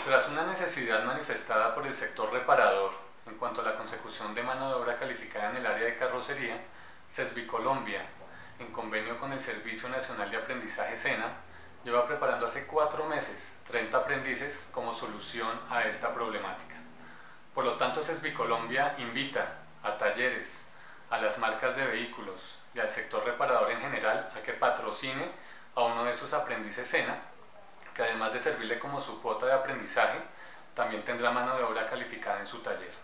Tras una necesidad manifestada por el sector reparador en cuanto a la consecución de mano de obra calificada en el área de carrocería, Sesbicolombia, en convenio con el Servicio Nacional de Aprendizaje SENA, lleva preparando hace 4 meses 30 aprendices como solución a esta problemática. Por lo tanto, Sesbicolombia invita a talleres, a las marcas de vehículos y al sector reparador en general a que patrocine a uno de sus aprendices SENA, que además de servirle como su cuota de aprendizaje, también tendrá mano de obra calificada en su taller.